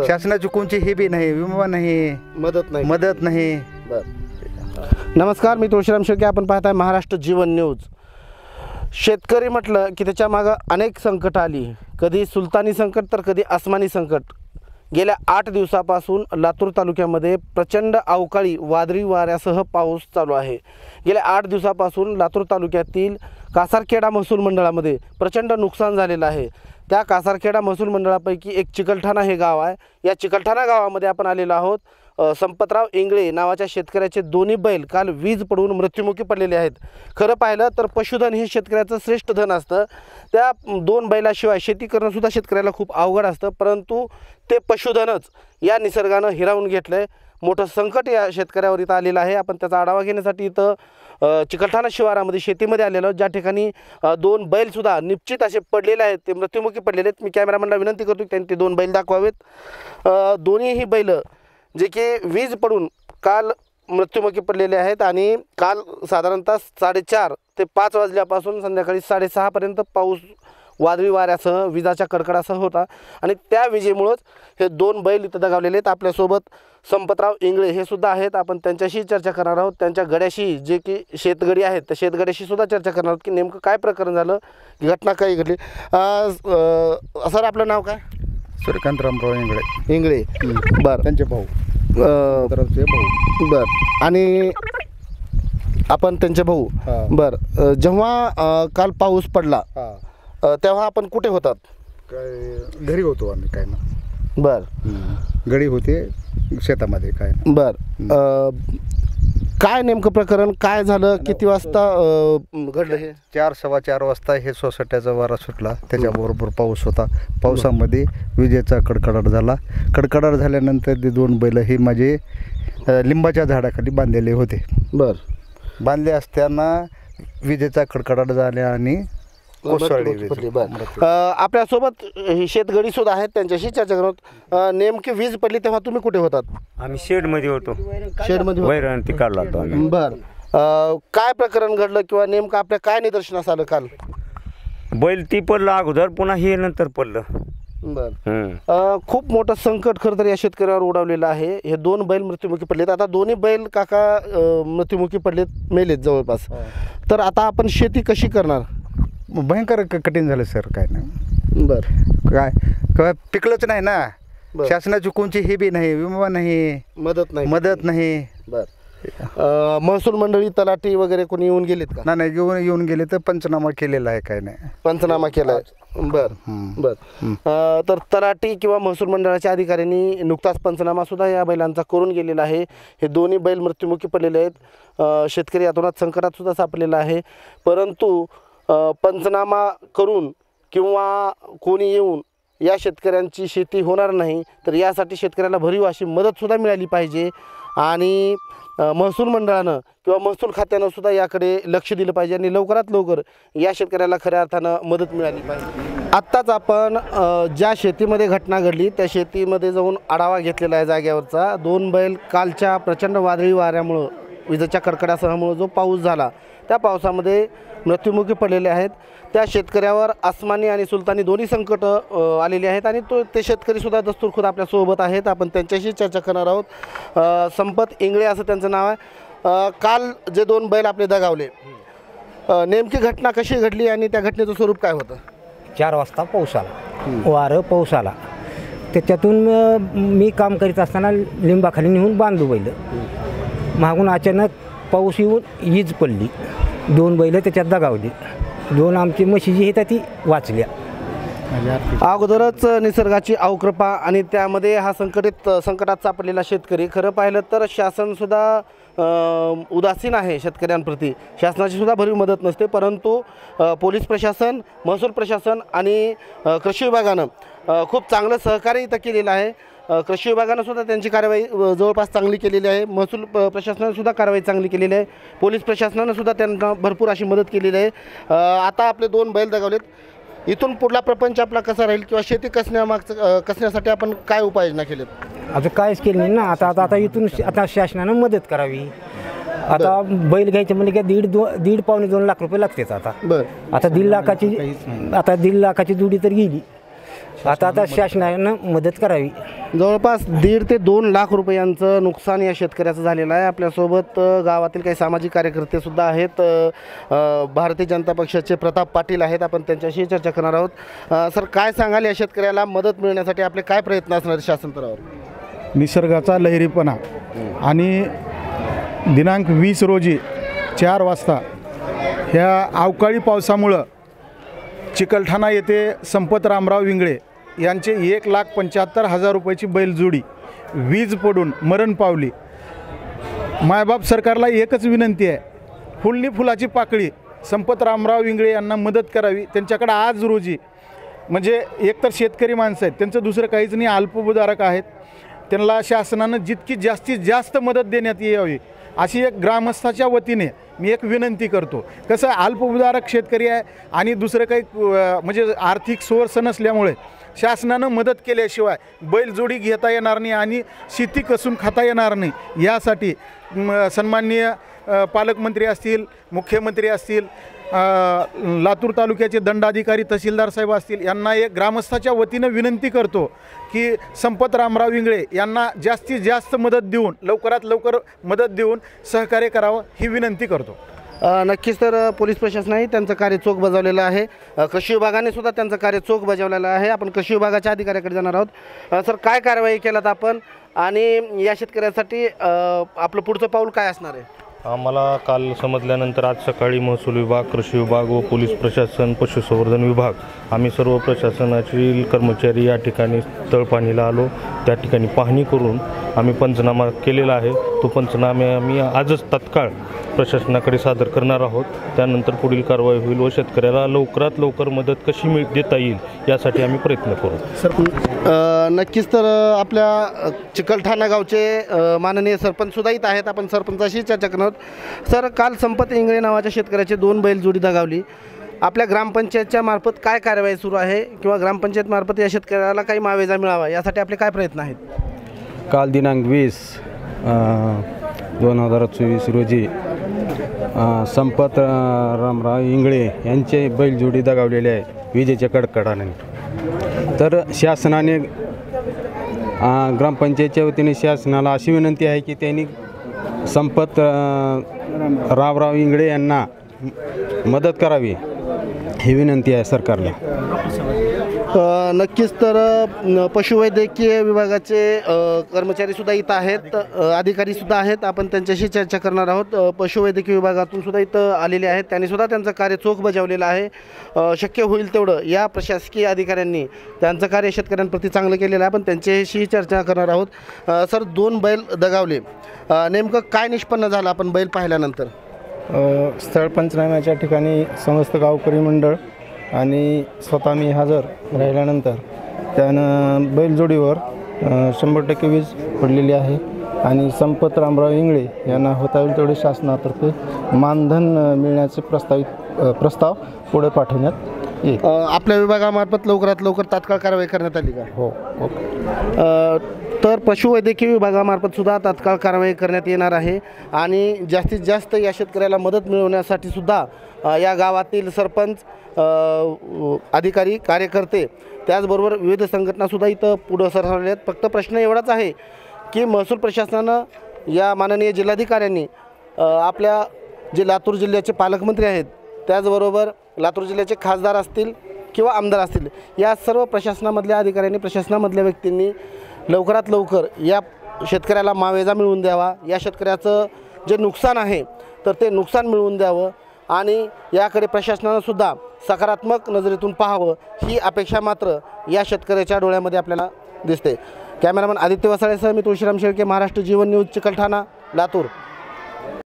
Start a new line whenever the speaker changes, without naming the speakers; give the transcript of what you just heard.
शासनाची कोणची हे बी नाही, विमा नाही, मदत नाही.
नमस्कार, मी तुळशीराम शेळके. आपण पाहताय महाराष्ट्र जीवन न्यूज. शेतकरी म्हटलं की त्याच्या मागं अनेक संकट आली, कधी सुलतानी संकट तर कधी आसमानी संकट. गेल्या 8 दिवसापासून लातूर तालुक्यामध्ये प्रचंड अवकाळी वादळी वाऱ्यासह पाऊस चालू आहे. गेल्या 8 दिवसापासून लातूर तालुक्यातील कासारखेडा महसूल मंडळामध्ये प्रचंड नुकसान झालेलं आहे. त्या कासारखेडा महसूल मंडळापैकी एक चिकलठाणा हे गाव आहे. या चिकलठाणा गावामध्ये आपण आलेलो आहोत. संपतराव इंगळे नावाच्या शेतकऱ्याचे दोन्ही बैल काल वीज पडून मृत्युमुखी पडलेले आहेत. खरं पाहिलं तर पशुधन हे शेतकऱ्याचं श्रेष्ठ धन असतं. त्या 2 बैलाशिवाय शेती करणंसुद्धा शेतकऱ्याला खूप अवघड असतं, परंतु ते पशुधनच या निसर्गानं हिरावून घेतलं आहे. मोठं संकट या शेतकऱ्यावर इथं आलेलं आहे. आपण त्याचा आढावा घेण्यासाठी इथं चिकलठाणा शिवारामध्ये शेतीमध्ये आलेलो, ज्या ठिकाणी 2 बैलसुद्धा निश्चित असे पडलेले आहेत, ते मृत्युमुखी पडलेले आहेत. मी कॅमेरामॅनला विनंती करतो की त्यांनी ते 2 बैल दाखवावेत. दोन्हीही बैल जे की वीज पडून काल मृत्युमुखी पडलेले आहेत आणि काल साधारणतः 4:30 ते 5 वाजल्यापासून संध्याकाळी 6:30पर्यंत पाऊस वादळी वाऱ्यासह विजाच्या कडकडासह होता आणि त्या विजेमुळंच हे 2 बैल इथं दगावलेले आहेत. आपल्यासोबत संपतराव इंगळे हे सुद्धा आहेत. आपण त्यांच्याशी चर्चा करणार आहोत. त्यांच्या गड्याशी जे की शेतगडी आहेत त्या शेतगड्याशी सुद्धा चर्चा करणार आहोत की नेमकं काय प्रकरण झालं, घटना काय घडली. सर, आपलं नाव काय?
सूर्यकांत रामराव
इंगळे. बरं.
त्यांचे भाऊ.
बरं. आणि आपण त्यांचे भाऊ. बरं. जेव्हा काल पाऊस पडला तेव्हा आपण कुठे होतात?
काय घरी होतो आम्ही, काय ना.
बरं.
घरी होते शेतामध्ये, काय.
बरं. काय नेमकं प्रकरण काय झालं, किती वाजता घडलं हे?
4:15 वाजता हे सोसायट्याचा वारा सुटला, त्याच्याबरोबर पाऊस होता. पावसामध्ये विजेचा कडकडाट झाला. कडकडाट झाल्यानंतर ते 2 बैल हे माझे लिंबाच्या झाडाखाली बांधलेले होते.
बरं.
बांधले असताना विजेचा कडकडाट झाला आणि
आपल्यासोबत ही शेतगडी सुद्धा आहेत, त्यांच्याशी चर्चा करत. नेमकी वीज पडली तेव्हा तुम्ही कुठे होतात?
आम्ही शेडमध्ये होतो.
शेडमध्ये
वैरण ती काढला होतो आम्ही.
बरं. काय प्रकरण घडलं किंवा नेमकं आपल्या काय निदर्शनास आलं काल?
बैल ती पडलं अगोदर, पुन्हा हे नंतर पडलं.
बरं. खूप मोठं संकट खरं तर या शेतकऱ्यावर उडवलेलं आहे. हे 2 बैल मृत्युमुखी पडलेत. आता दोन्ही बैल काका मृत्युमुखी पडलेत, मेलेत जवळपास. तर आता आपण शेती कशी करणार?
भयंकर कठीण झालं सर, काय नाही.
बरं.
काय पिकलंच नाही ना. शासनाची कोणची हे बी नाही, विमा नाही, मदत नाही.
बरं. महसूल मंडळी, तलाठी वगैरे कोणी येऊन गेलेत का?
नाही, येऊन गेले तर पंचनामा केलेला आहे, काय नाही.
पंचनामा केलाय. बरं. तर तलाठी किंवा महसूल मंडळाच्या अधिकाऱ्यांनी नुकताच पंचनामा सुद्धा या बैलांचा करून गेलेला आहे. हे दोन्ही बैल मृत्युमुखी पडलेले आहेत. शेतकरी यातूनच संकटात सुद्धा सापडलेला आहे. परंतु पंचनामा करून किंवा कोणी येऊन या शेतकऱ्यांची शेती होणार नाही, तर यासाठी शेतकऱ्याला भरीव अशी मदतसुद्धा मिळाली पाहिजे आणि महसूल मंडळानं किंवा महसूल खात्यानं सुद्धा याकडे लक्ष दिलं पाहिजे आणि लवकरात लवकर या शेतकऱ्याला खऱ्या अर्थानं मदत मिळाली पाहिजे. आत्ताच आपण ज्या शेतीमध्ये घटना घडली त्या शेतीमध्ये जाऊन आढावा घेतलेला आहे जाग्यावरचा. 2 बैल कालच्या प्रचंड वादळी वाऱ्यामुळं, विजेच्या कडकडासहमुळं जो पाऊस झाला त्या पावसामध्ये मृत्युमुखी पडलेले आहेत. त्या शेतकऱ्यावर आसमानी आणि सुलतानी दोन्ही संकट आलेली आहेत आणि ते शेतकरीसुद्धा दस्तूरखुद आपल्यासोबत आहेत. आपण त्यांच्याशी चर्चा करणार आहोत. संपत इंगळे असं त्यांचं नाव आहे. काल जे 2 बैल आपले दगावले, नेमकी घटना कशी घडली आणि त्या घटनेचं स्वरूप काय होतं?
4 वाजता पाऊस आला, वारं पाऊस आला. त्याच्यातून मी काम करीत असताना लिंबाखाली नेऊन बांधू बैल. मागून अचानक पाऊस येऊन वीज पडली. 2 बैल त्याच्यात दगावली. 2 आमची म्हशी जी आहेत ती वाचल्या.
अगोदरच निसर्गाची अवकृपा आणि त्यामध्ये हा संकटात सापडलेला शेतकरी. खरं पाहिलं तर शासनसुद्धा उदासीन आहे शेतकऱ्यांप्रती. शासनाची सुद्धा भरीव मदत नसते, परंतु पोलीस प्रशासन, महसूल प्रशासन आणि कृषी विभागानं खूप चांगलं सहकार्य इथं केलेलं आहे. कृषी विभागानं सुद्धा त्यांची कारवाई जवळपास चांगली केलेली आहे. महसूल प्रशासनाने सुद्धा कारवाई चांगली केलेली आहे. पोलीस प्रशासनानं सुद्धा त्यांना भरपूर अशी मदत केलेली आहे. आता आपले 2 बैल दगावलेत. इथून पुढला प्रपंच आपला कसा राहील किंवा शेती कसण्यासाठी आपण काय उपाययोजना केलेत?
आता काहीच केलं नाही ना. आता इथून आता शासनानं मदत करावी. आता बैल घ्यायचे म्हणजे काय 1.5-2 लाख रुपये लागतात. आता 1.5 लाखाची जोडी तर गेली. आता शासनानं मदत करावी.
जवळपास 1.5 ते 2 लाख रुपयांचं नुकसान या शेतकऱ्याचं झालेलं आहे. आपल्यासोबत गावातील काही सामाजिक कार्यकर्ते सुद्धा आहेत. भारतीय जनता पक्षाचे प्रताप पाटील आहेत, आपण त्यांच्याशी चर्चा करणार आहोत. सर, काय सांगाल, या शेतकऱ्याला मदत मिळण्यासाठी आपले काय प्रयत्न असणार शासन स्तरावर?
निसर्गाचा लहरीपणा आणि दिनांक 20 रोजी 4 वाजता ह्या अवकाळी पावसामुळं चिकलठाणा येथे संपत रामराव विंगळे यांचे 1,75,000 रुपयाची बैलजोडी वीज पडून मरण पावली. मायबाप सरकारला एकच विनंती आहे, फुलनी फुलाची पाकळी संपत रामराव विंगळे यांना मदत करावी. त्यांच्याकडे आज रोजी म्हणजे एकतर शेतकरी माणसं आहेत, त्यांचं दुसरं काहीच नाही, अल्पभूधारक आहेत. त्यांना शासनानं जितकी जास्तीत जास्त मदत देण्यात यावी अशी एक ग्रामस्थाच्या वतीने मी एक विनंती करतो. कसं अल्पभूधारक शेतकरी आहे आणि दुसरं काही म्हणजे आर्थिक सोर्स नसल्यामुळे शासनानं मदत केल्याशिवाय बैलजोडी घेता येणार नाही आणि शेती कसून खाता येणार नाही. यासाठी सन्माननीय पालकमंत्री असतील, मुख्यमंत्री असतील, लातूर तालुक्याचे दंडाधिकारी तहसीलदार साहेब असतील, यांना एक ग्रामस्थाच्या वतीनं विनंती करतो की संपत रामराव विंगळे यांना जास्तीत जास्त मदत देऊन लवकरात लवकर मदत देऊन सहकार्य करावं ही विनंती करतो.
नक्कीच. तर पोलीस प्रशासनाने त्यांचं कार्य चोख बजावलेलं आहे. कृषी विभागाने सुद्धा त्यांचं कार्य चोख बजावलेलं आहे. आपण कृषी विभागाच्या अधिकाऱ्याकडे जाणार आहोत. सर, काय कारवाई केलात आपण आणि या शेतकऱ्यासाठी आपलं पुढचं पाऊल काय असणार आहे?
आम्हाला काल समजल्यानंतर आज सकाळी महसूल विभाग, कृषी विभाग व पोलीस प्रशासन, पशुसंवर्धन विभाग आम्ही सर्व प्रशासनातील कर्मचारी या ठिकाणी तळपाणीला आलो. त्या ठिकाणी पाहणी करून आम्ही पंचनामा केलेला आहे. तो पंचनामे आम्ही आजच तात्काळ प्रशासनाकडे सादर करणार आहोत. त्यानंतर पुढील कारवाई होईल व शेतकऱ्याला लवकरात लवकर मदत कशी देता येईल यासाठी आम्ही प्रयत्न करू.
नक्कीच. तर आपल्या चिकलठाणा गावचे माननीय सरपंच सुद्धा इथं आहेत. आपण सरपंचाशी चर्चा करणार आहोत. सर, काल संपत इंगळे नावाच्या शेतकऱ्याचे 2 बैलजोडी दगावली. आपल्या ग्रामपंचायतच्या मार्फत काय कारवाई सुरू आहे किंवा ग्रामपंचायत मार्फत या शेतकऱ्याला काही मावेजा मिळावा यासाठी आपले काय प्रयत्न आहेत?
काल दिनांक 20/20/2024 रोजी संपत रामराव इंगळे यांचे बैलजोडी दगावलेले आहे विजेच्या कडकडाने. तर शासनाने ग्रामपंचायतच्या वतीने शासनाला अशी विनंती आहे की त्यांनी संपत रामराव इंगळे यांना मदत करावी ही विनंती आहे सरकारला.
नक्कीच. तर पशुवैद्यकीय विभागाचे कर्मचारीसुद्धा इथं आहेत, अधिकारीसुद्धा आहेत. आपण त्यांच्याशी चर्चा करणार आहोत. पशुवैद्यकीय विभागातून सुद्धा इथं आलेले आहेत. त्यांनीसुद्धा त्यांचं कार्य चोख बजावलेलं आहे. शक्य होईल तेवढं या प्रशासकीय अधिकाऱ्यांनी त्यांचं कार्य शेतकऱ्यांप्रती चांगलं केलेलं आहे. आपण त्यांच्याशी चर्चा करणार आहोत. सर, 2 बैल दगावले, नेमकं काय निष्पन्न झालं आपण बैल पाहिल्यानंतर?
स्थळ पंचनाम्याच्या ठिकाणी समस्त गावकरी मंडळ आणि स्वतः मी हजर राहिल्यानंतर त्यानं बैलजोडीवर 100% वीज पडलेली आहे आणि संपत रामराव इंगळे यांना होता येईल तेवढे शासनातर्फे मानधन मिळण्याचे प्रस्ताव पुढे पाठवण्यात येईल.
आपल्या विभागामार्फत लवकरात लवकर तात्काळ कारवाई करण्यात आली का?
हो.
तर पशुवैद्यकीय विभागामार्फत सुद्धा तात्काळ कारवाई करण्यात येणार आहे आणि जास्तीत जास्त या शेतकऱ्याला मदत मिळवण्यासाठी सुद्धा या गावातील सरपंच, अधिकारी, कार्यकर्ते, त्याचबरोबर विविध संघटनासुद्धा इथं पुढं सरसावलेल्या आहेत. फक्त प्रश्न एवढाच आहे की महसूल प्रशासनानं, या माननीय जिल्हाधिकाऱ्यांनी, आपल्या जे लातूर जिल्ह्याचे पालकमंत्री आहेत, त्याचबरोबर लातूर जिल्ह्याचे खासदार असतील किंवा आमदार असतील, या सर्व प्रशासनामधल्या अधिकाऱ्यांनी, प्रशासनामधल्या व्यक्तींनी लवकरात लवकर या शेतकऱ्याला मावेजा मिळवून द्यावा. या शेतकऱ्याचं जे नुकसान आहे तर ते नुकसान मिळवून द्यावं आणि याकडे प्रशासनानं सुद्धा सकारात्मक नजरेतून पाहावं ही अपेक्षा मात्र या शेतकऱ्याच्या डोळ्यामध्ये आपल्याला दिसते. कॅमेरामॅन आदित्य वसाळेसह मी तुळशीराम शेळके, महाराष्ट्र जीवन न्यूज, चिकलठाणा, लातूर.